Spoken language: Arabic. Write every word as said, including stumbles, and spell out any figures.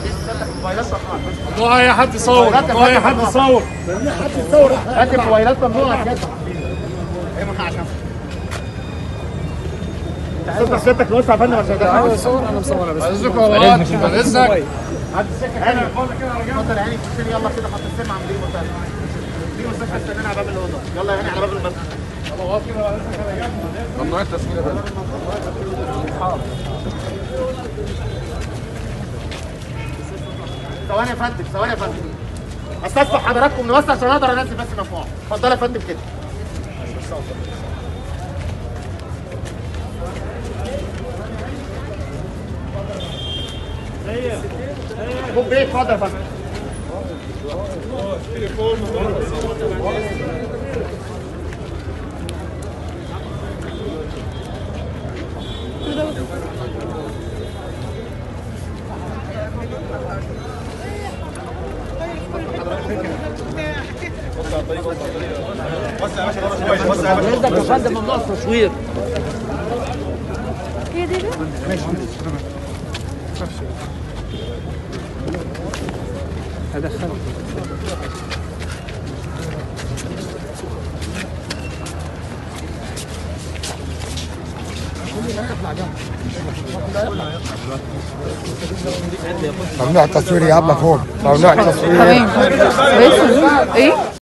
ممنوع اي حد يصور، ممنوع اي حد يصور، حد يصور. هات الموبايلات ممنوعه كده. ايه ممنوع عشان ستك ستك بص يا فندم عشان ده انا مصور انا مصور بس عايزك والله عايزك هات السكه هاني اتفضل يا هاني خش لي يلا كده حط السمعه من دي وبتاع دي مستشفى استنانا على باب الاوضه. يلا يا هاني على باب المسجد. يلا واقف كده ولا لسه ممنوع التصوير يا فندم. ثواني يا فندم ثواني يا فندم استسمح حضراتكم نوسع عشان اقدر انزل بس مجموعه. اتفضل يا فندم كده. خد بيه اتفضل يا فندم. وسع يا باشا وسع يا باشا يا فندم ممنوع التصوير. هي دي ماشي هدخلك ممنوع التصوير يا ابا فوق، ممنوع التصوير. تمام. ايه